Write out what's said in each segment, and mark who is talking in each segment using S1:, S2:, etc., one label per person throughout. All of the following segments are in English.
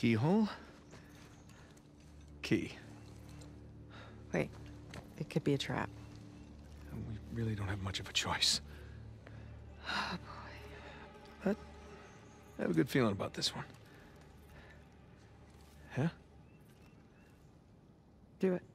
S1: Keyhole. Key.
S2: Wait, it could be a trap.
S1: We really don't have much of a choice.
S2: Oh, boy.
S1: But I have a good feeling about this one. Huh?
S2: Do it.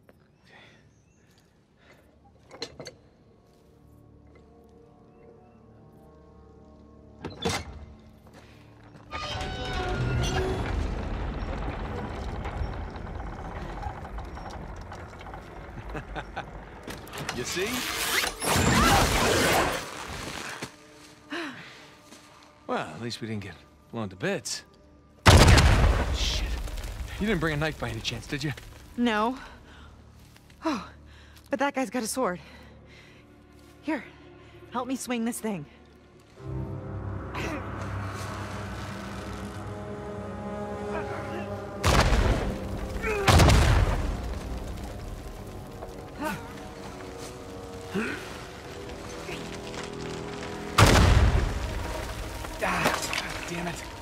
S1: You see? Well, at least we didn't get blown to bits. Shit. You didn't bring a knife by any chance, did you?
S2: No. Oh, but that guy's got a sword. Here, help me swing this thing.
S1: Ah, God damn it.